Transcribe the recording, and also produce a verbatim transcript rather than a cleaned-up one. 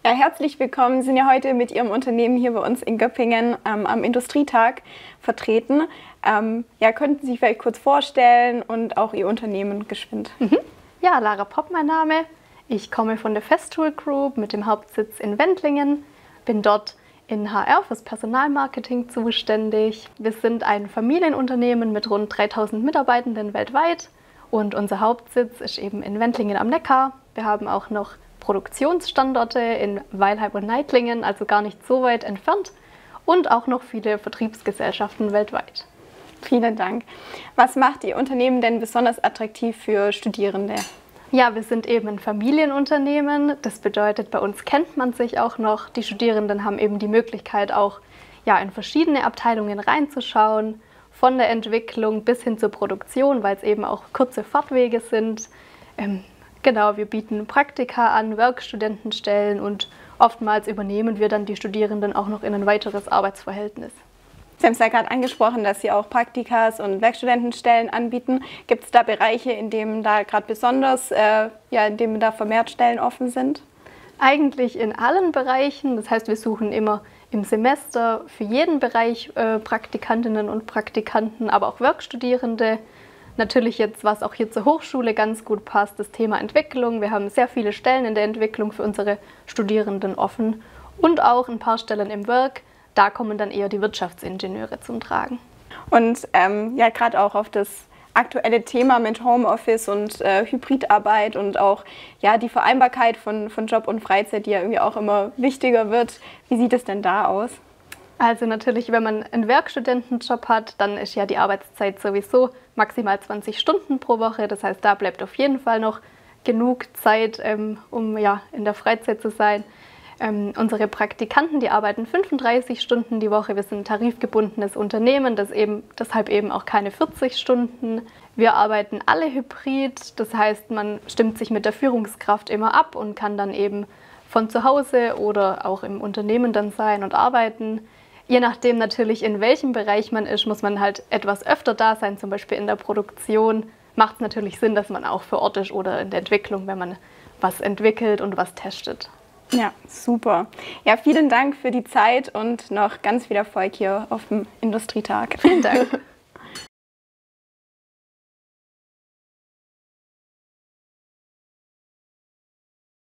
Ja, herzlich willkommen. Sie sind ja heute mit Ihrem Unternehmen hier bei uns in Göppingen ähm, am Industrietag vertreten. Ähm, ja, könnten Sie sich vielleicht kurz vorstellen und auch Ihr Unternehmen geschwind? Mhm. Ja, Lara Popp mein Name. Ich komme von der Festool Group mit dem Hauptsitz in Wendlingen, bin dort in H R fürs Personalmarketing zuständig. Wir sind ein Familienunternehmen mit rund dreitausend Mitarbeitenden weltweit und unser Hauptsitz ist eben in Wendlingen am Neckar. Wir haben auch noch Produktionsstandorte in Weilheim und Neitlingen, also gar nicht so weit entfernt, und auch noch viele Vertriebsgesellschaften weltweit. Vielen Dank. Was macht Ihr Unternehmen denn besonders attraktiv für Studierende? Ja, wir sind eben ein Familienunternehmen. Das bedeutet, bei uns kennt man sich auch noch. Die Studierenden haben eben die Möglichkeit, auch ja, in verschiedene Abteilungen reinzuschauen, von der Entwicklung bis hin zur Produktion, weil es eben auch kurze Fahrtwege sind. Ähm, genau, wir bieten Praktika an, Werkstudentenstellen und oftmals übernehmen wir dann die Studierenden auch noch in ein weiteres Arbeitsverhältnis. Sie haben es ja gerade angesprochen, dass Sie auch Praktikas und Werkstudentenstellen anbieten. Gibt es da Bereiche, in denen da gerade besonders, äh, ja, in denen da vermehrt Stellen offen sind? Eigentlich in allen Bereichen. Das heißt, wir suchen immer im Semester für jeden Bereich äh, Praktikantinnen und Praktikanten, aber auch Werkstudierende. Natürlich jetzt, was auch hier zur Hochschule ganz gut passt, das Thema Entwicklung. Wir haben sehr viele Stellen in der Entwicklung für unsere Studierenden offen und auch ein paar Stellen im Werk. Da kommen dann eher die Wirtschaftsingenieure zum Tragen. Und ähm, ja, gerade auch auf das aktuelle Thema mit Homeoffice und äh, Hybridarbeit und auch ja, die Vereinbarkeit von, von Job und Freizeit, die ja irgendwie auch immer wichtiger wird. Wie sieht es denn da aus? Also natürlich, wenn man einen Werkstudentenjob hat, dann ist ja die Arbeitszeit sowieso maximal zwanzig Stunden pro Woche. Das heißt, da bleibt auf jeden Fall noch genug Zeit, ähm, um ja, in der Freizeit zu sein. Ähm, unsere Praktikanten, die arbeiten fünfunddreißig Stunden die Woche. Wir sind ein tarifgebundenes Unternehmen, das eben, deshalb eben auch keine vierzig Stunden. Wir arbeiten alle hybrid, das heißt, man stimmt sich mit der Führungskraft immer ab und kann dann eben von zu Hause oder auch im Unternehmen dann sein und arbeiten. Je nachdem natürlich, in welchem Bereich man ist, muss man halt etwas öfter da sein, zum Beispiel in der Produktion. Macht es natürlich Sinn, dass man auch vor Ort ist oder in der Entwicklung, wenn man was entwickelt und was testet. Ja, super. Ja, vielen Dank für die Zeit und noch ganz viel Erfolg hier auf dem Industrietag. Vielen Dank.